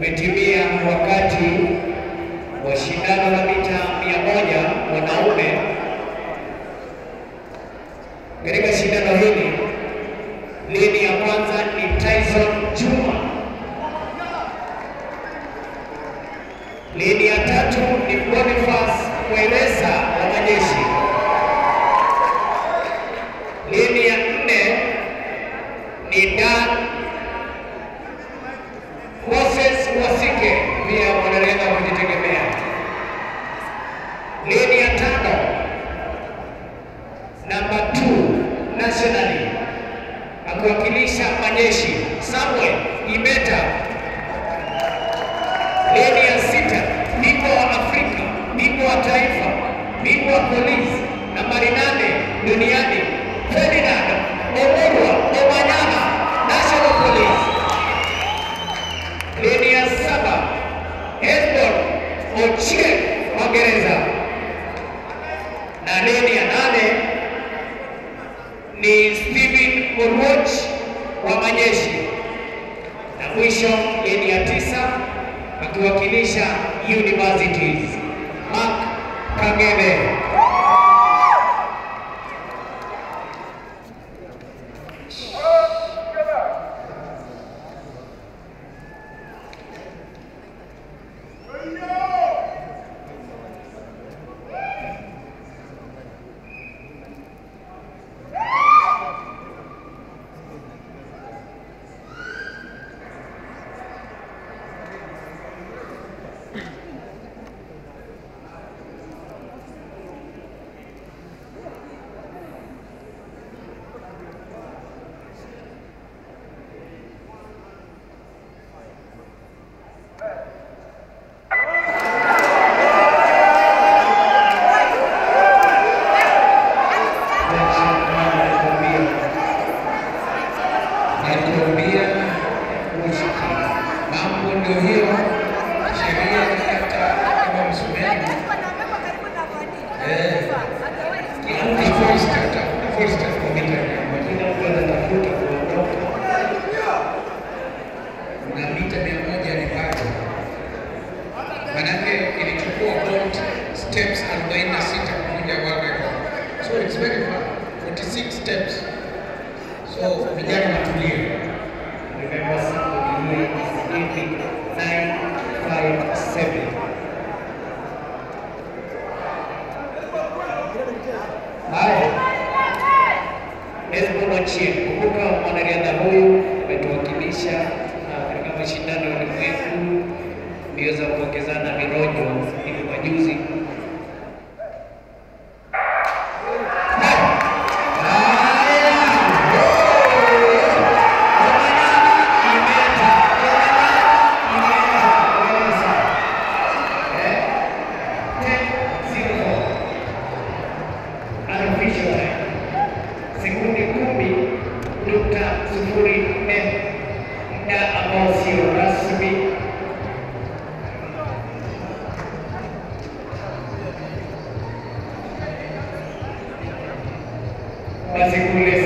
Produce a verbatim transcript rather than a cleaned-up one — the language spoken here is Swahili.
umetimia wakati wa shindano la mita mia moja wanaume. Katika shindano hili, lini ya kwanza ni Tyson Juma. Lini ya tatu ni Boniface Mwelesa wa Majeshi. Lini ya nne ni Dan Moses Wasike, pia mwanariadha wa kujitegemea. Lini ya tano namba two nationally akiwakilisha Majeshi, Samuel Imeta. Lini ya sita bingwa wa Afrika, bingwa wa taifa, bingwa wa polisi, nambari nane duniani, Ferdinand Omurwa Omanyala, National Police. Lini ya saba Hesbon Ochieng Magereza, na lini ya nane ni Stephen Oruoch wa Majeshi, na mwisho lini ya tisa akiwakilisha universities, Mark Kangebe. Kumbuka mwanariadha huyu ametuwakilisha katika mashindano ya ulimwengu mbio za kupokezana virojo hivi majuzi. Basi kule